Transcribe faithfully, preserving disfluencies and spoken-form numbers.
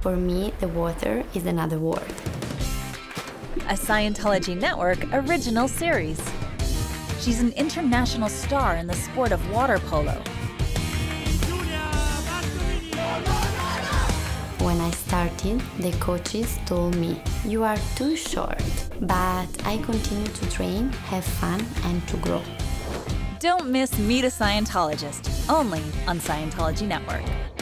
For me, the water is another world. A Scientology Network original series. She's an international star in the sport of water polo. Giulia Bartolini. When I started, the coaches told me, "You are too short." But I continue to train, have fun, and to grow. Don't miss Meet a Scientologist, only on Scientology Network.